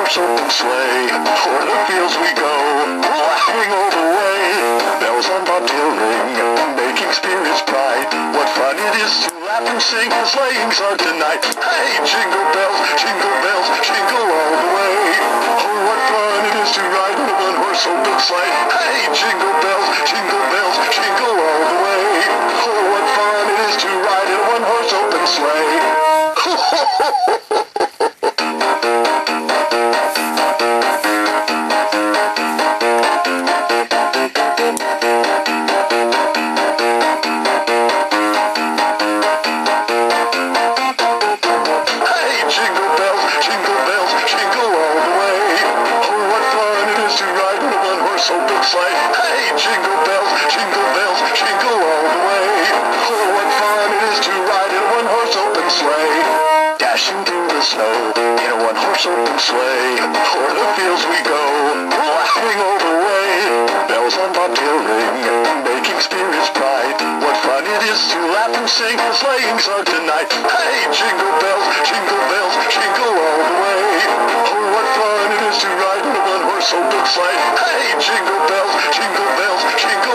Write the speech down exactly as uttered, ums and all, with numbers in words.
horse open sleigh. O'er the fields we go, laughing all the way. Bells on bobtail ring, making spirits bright. What fun it is to laugh and sing, the sleighing start tonight. Hey, jingle bells, jingle bells, jingle all the way. Oh, what fun it is to ride in a one-horse open sleigh. Hey, jingle bells, jingle bells, jingle all the way. Oh, what fun it is to ride in a one-horse open sleigh. Ho, ho, ho, ho. Open sleigh. Hey, jingle bells, jingle bells, jingle all the way. Oh, what fun it is to ride in a one-horse open sleigh. Dashing through the snow in a one-horse open sleigh. O'er the fields we go, laughing all the way. Bells on bobtail ring, making spirits bright. What fun it is to laugh and sing, the sleighing start tonight. Hey, jingle bells, jingle bells, jingle all the way. Oh, what fun it is to ride in a one-horse open sleigh. Hey, jingle bells, jingle bells, jingle